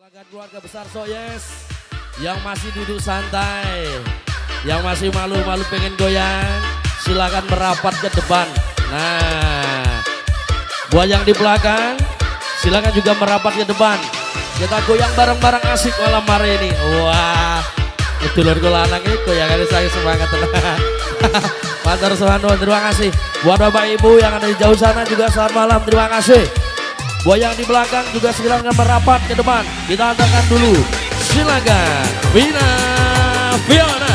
Silakan keluarga besar Soyes yang masih duduk santai, yang masih malu-malu pengen goyang, silakan merapat ke depan. Nah, buat yang di belakang, silakan juga merapat ke depan. Kita goyang bareng-bareng asik malam hari ini. Wah, itu lor lanang ini goyangan saya semangat. Matur suwun, terima kasih. Buat Bapak Ibu yang ada di jauh sana juga selamat malam, terima kasih. Buat yang di belakang juga silakan merapat ke depan. Kita antarkan dulu. Silakan Vina Fiona.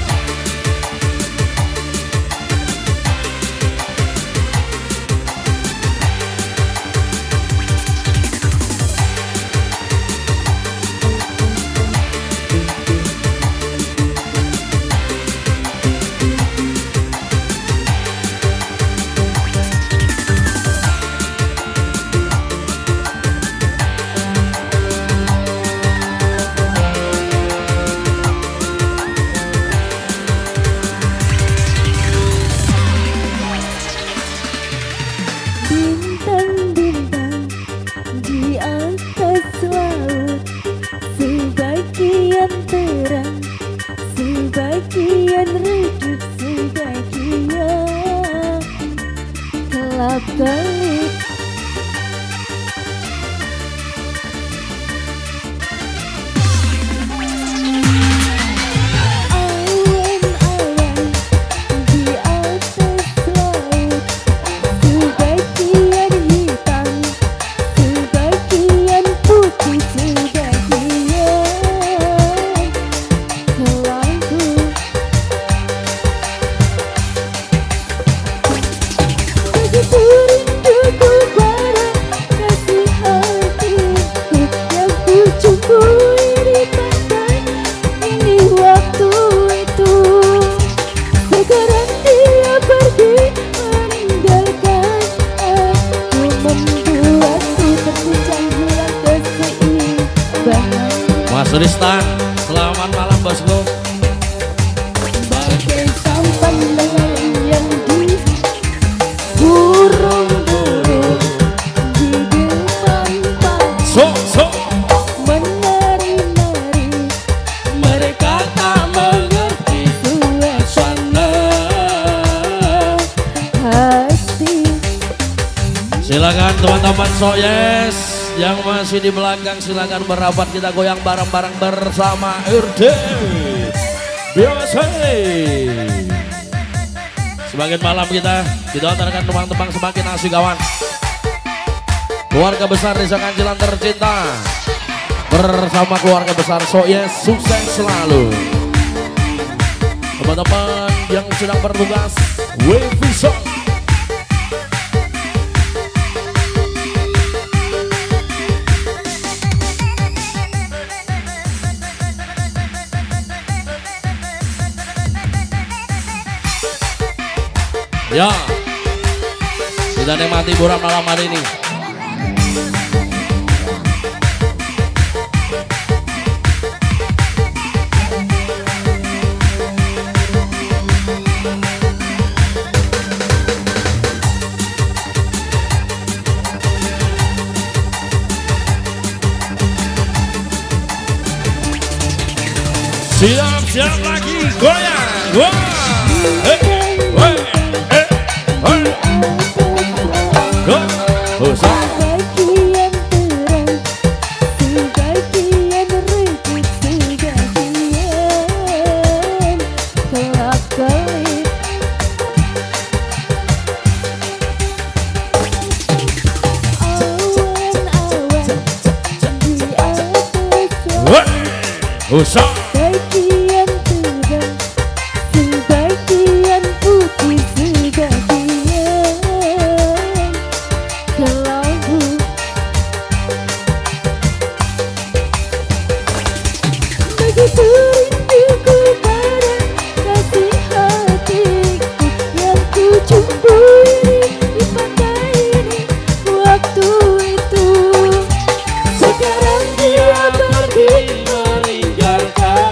Bintang-bintang di atas laut, sebagian terang, sebagian redup, sebagian kelap-kelip. Mas Ristan, selamat malam bosku. Bagai sampan yang di burung-burung di depan So menari-nari, mereka tak mengerti suasana hati. Silakan teman-teman Soyes yang masih di belakang, silakan merapat, kita goyang bareng-bareng bersama Urde Biasa. Semakin malam kita antarkan teman-teman semakin asik kawan. Keluarga besar Desa Kancilan tercinta bersama keluarga besar Soyes, sukses selalu. Teman-teman yang sedang bertugas Weviso, ya, kita nikmati hiburan malam hari ini. Siap-siap lagi goyang. Wah. Sebagian terang, sebagian redup, sebagian kelap-kelip. Awan-awan di atas laut, sebagian terang, sebagian putih, sebagian kelabu. Begitu rinduku pada kasih hatiku yang ku jumpui di pantai ini waktu itu. Sekarang dia pergi meninggalkan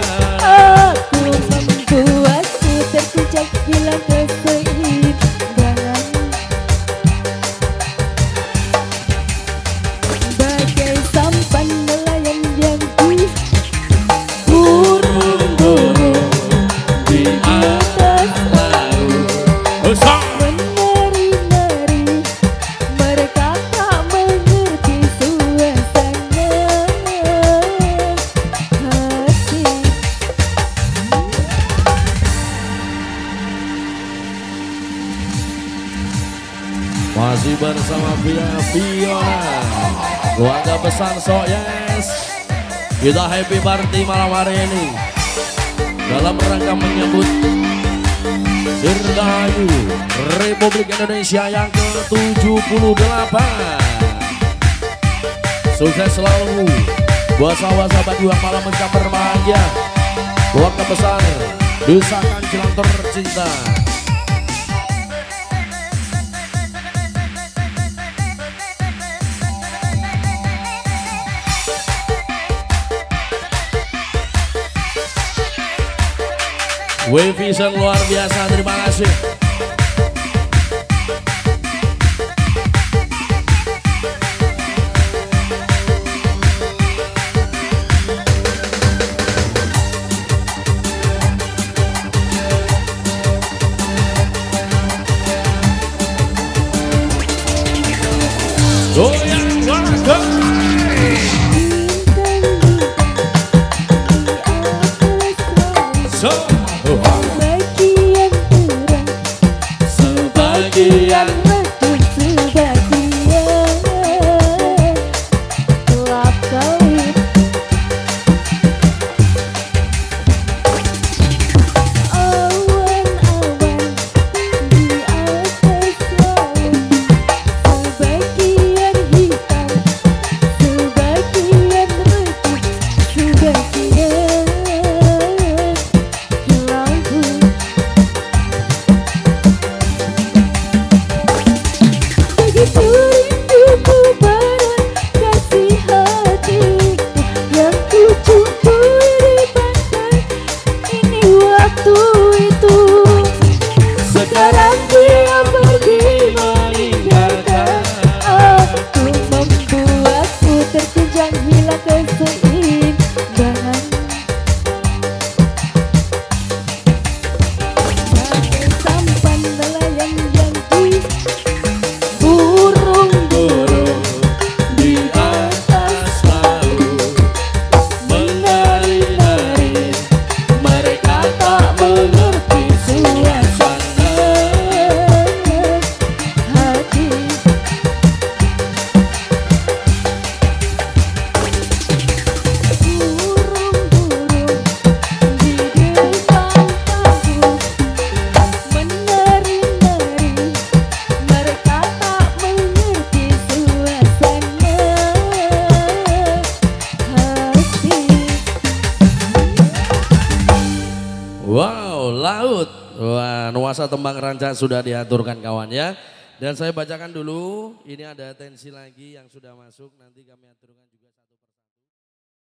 bersama Via Fiona, keluarga besar So Yes. Kita happy party malam hari ini dalam rangka menyambut Dirgahayu Republik Indonesia yang ke-78. Sukses selalu buat sahabat-sahabat yang malam mencap berbahagia. Keluarga besar Desakan Cilantor Cinta. Vision luar biasa, terima kasih. Goyang warga. Sebagian redup, sebagian gelap kawit. Awan-awan di atas laut, sebagian hitam, sebagian redup, sebagian lampu. Begitu rinduku pada kasih hatiku yang kucumpui di pantai ini waktu itu. Sekarang dia pergi meninggalkan aku, membuatku terkejang hilang keseimbangan. Sampai sampan nelayan yang burung-burung Di atas laut menari-nari, mereka tak mengerti suasana hati. Burung-burung di depan panggung menari-nari, mereka tak mengerti suasana hati. Wow, laut. Wah, nuansa tembang rancak sudah diaturkan kawan ya. Dan saya bacakan dulu, ini ada tensi lagi yang sudah masuk, nanti kami aturkan juga.